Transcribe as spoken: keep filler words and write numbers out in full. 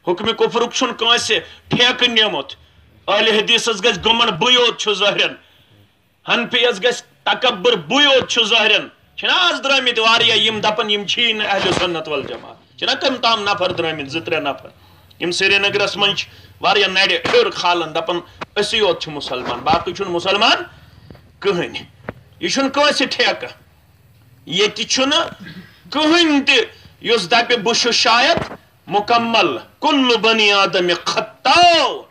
हुक्म कुफरुक ठेक नियमुत अहले हदीस गज गुमन बुयोत ज़ाहिरन हनफियस गज तकब्बर बुयोत ज़ाहिरन आज द्रमित यम दपन यम छी न अहले सुन्नत वल जमात कम ताम नफर द्रमित जो त्रे नफर यम श्रीनगरस मन नड़ हेर खालन दपन असी योत मुसलमान बाकी मुसलमान कहन यह ठेक ये कहन तुस दप बह शायद मुकम्मल कुल्लु बनी आदम खत्ता